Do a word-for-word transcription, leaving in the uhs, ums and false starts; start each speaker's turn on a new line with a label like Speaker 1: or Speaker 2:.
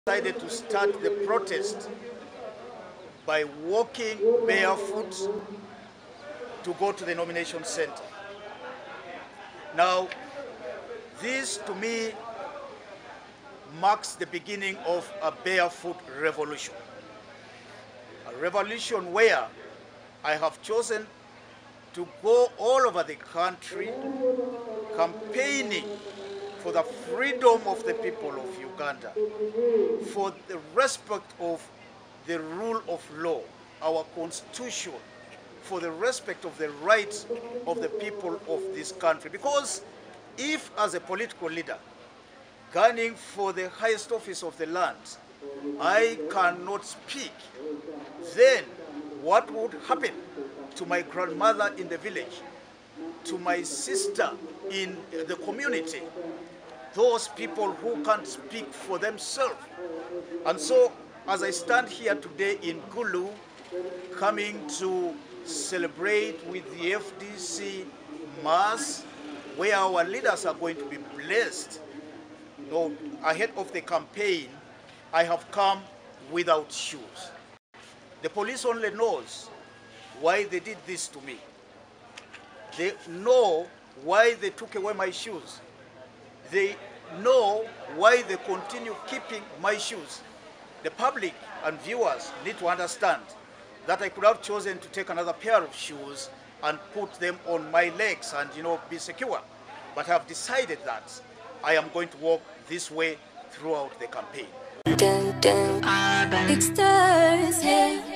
Speaker 1: decided to start the protest by walking barefoot to go to the nomination center. Now, this to me marks the beginning of a barefoot revolution. A revolution where I have chosen to go all over the country campaigning for the freedom of the people of Uganda, for the respect of the rule of law, our constitution, for the respect of the rights of the people of this country. Because if, as a political leader, gunning for the highest office of the land, I cannot speak, then what would happen to my grandmother in the village, to my sister in the community, those people who can't speak for themselves? And so, as I stand here today in Gulu, coming to celebrate with the F D C Mass, where our leaders are going to be blessed, you know, ahead of the campaign, I have come without shoes. The police only knows why they did this to me. They know why they took away my shoes. They know why they continue keeping my shoes. The public and viewers need to understand that I could have chosen to take another pair of shoes and put them on my legs and, you know, be secure. But I have decided that I am going to walk this way throughout the campaign.
Speaker 2: Dun, dun. It's Thursday.